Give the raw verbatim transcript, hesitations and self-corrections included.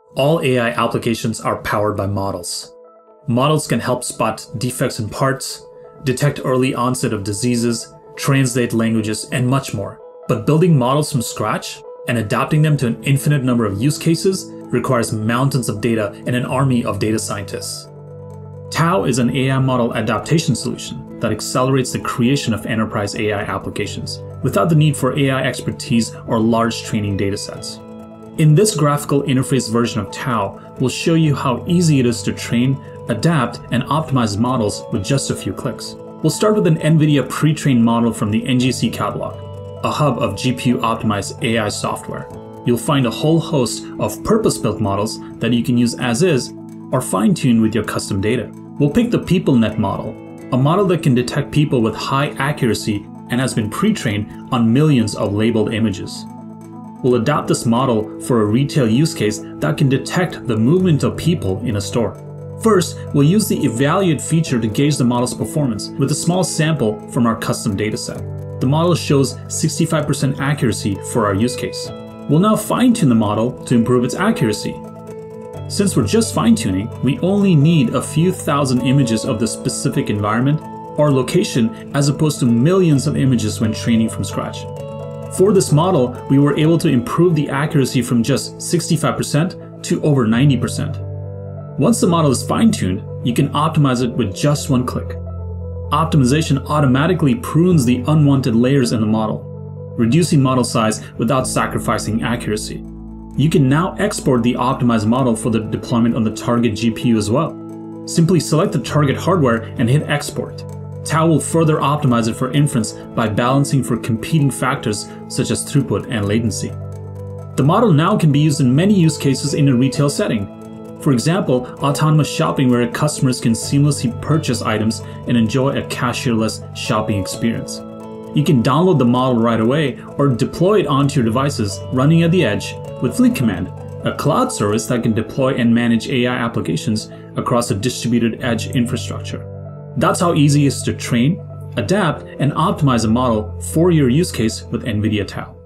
All A I applications are powered by models. Models can help spot defects in parts, detect early onset of diseases, translate languages, and much more. But building models from scratch and adapting them to an infinite number of use cases requires mountains of data and an army of data scientists. Tao is an A I model adaptation solution that accelerates the creation of enterprise A I applications without the need for A I expertise or large training datasets. In this graphical interface version of Tao, we'll show you how easy it is to train, adapt, and optimize models with just a few clicks. We'll start with an NVIDIA pre-trained model from the N G C catalog, a hub of G P U-optimized A I software. You'll find a whole host of purpose-built models that you can use as is or fine-tune with your custom data. We'll pick the PeopleNet model, a model that can detect people with high accuracy and has been pre-trained on millions of labeled images. We'll adapt this model for a retail use case that can detect the movement of people in a store. First, we'll use the evaluate feature to gauge the model's performance with a small sample from our custom dataset. The model shows sixty-five percent accuracy for our use case. We'll now fine-tune the model to improve its accuracy. Since we're just fine-tuning, we only need a few thousand images of the specific environment or location as opposed to millions of images when training from scratch. For this model, we were able to improve the accuracy from just sixty-five percent to over ninety percent. Once the model is fine-tuned, you can optimize it with just one click. Optimization automatically prunes the unwanted layers in the model, reducing model size without sacrificing accuracy. You can now export the optimized model for the deployment on the target G P U as well. Simply select the target hardware and hit export. Tao will further optimize it for inference by balancing for competing factors such as throughput and latency. The model now can be used in many use cases in a retail setting. For example, autonomous shopping where customers can seamlessly purchase items and enjoy a cashierless shopping experience. You can download the model right away or deploy it onto your devices running at the edge with Fleet Command, a cloud service that can deploy and manage A I applications across a distributed edge infrastructure. That's how easy it is to train, adapt, and optimize a model for your use case with NVIDIA Tao.